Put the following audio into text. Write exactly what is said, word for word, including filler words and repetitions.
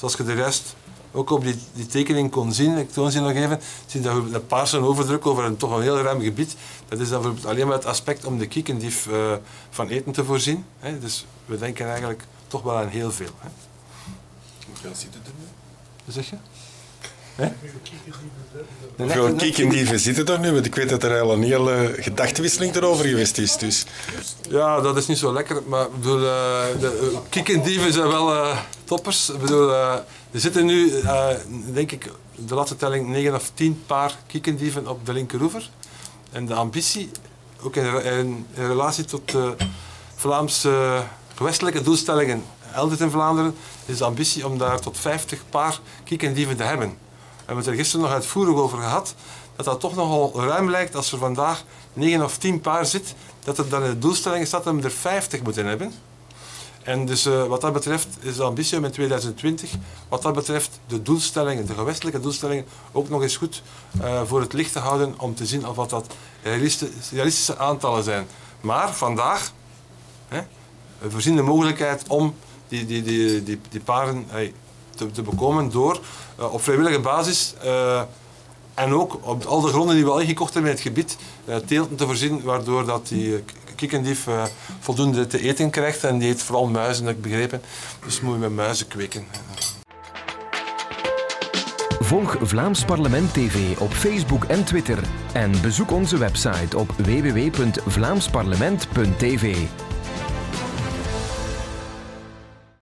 zoals je er juist ook op die, die tekening kon zien, ik toon ze nog even, zie dat we een paarse overdruk over een toch een heel ruim gebied. Dat is dan bijvoorbeeld alleen maar het aspect om de kiekendief uh, van eten te voorzien. Hè. Dus we denken eigenlijk toch wel aan heel veel. Hè. Hoeveel zitten er nu? Wat zeg je? Hè? Hoeveel kiekendieven zitten er nu? Want ik weet dat er al een hele gedachtenwisseling erover geweest is. Dus. Ja, dat is niet zo lekker, maar ik bedoel, uh, de uh, kiekendieven zijn wel uh, toppers. Ik bedoel, uh, er zitten nu, uh, denk ik, de laatste telling negen of tien paar kiekendieven op de linkeroever. En de ambitie, ook in, in, in relatie tot de Vlaamse uh, gewestelijke doelstellingen elders in Vlaanderen, is de ambitie om daar tot vijftig paar kiekendieven te hebben. We hebben het er gisteren nog uitvoerig over gehad, dat dat toch nogal ruim lijkt als er vandaag negen of tien paar zit, dat er dan in de doelstelling staat dat we er vijftig moeten hebben. En dus uh, wat dat betreft is de ambitie om in tweeduizend twintig, wat dat betreft de doelstellingen, de gewestelijke doelstellingen, ook nog eens goed uh, voor het licht te houden om te zien of wat dat realistische aantallen zijn. Maar vandaag, hè, we voorzien de mogelijkheid om die, die, die, die, die paren hey, te, te bekomen door uh, op vrijwillige basis uh, en ook op al de gronden die we al ingekocht hebben in het gebied uh, teelten te voorzien, waardoor dat die uh, kiekendief uh, voldoende te eten krijgt en die eet vooral muizen, heb ik begrepen. Dus moet je met muizen kweken. Volg Vlaams Parlement T V op Facebook en Twitter en bezoek onze website op w w w punt vlaams parlement punt t v.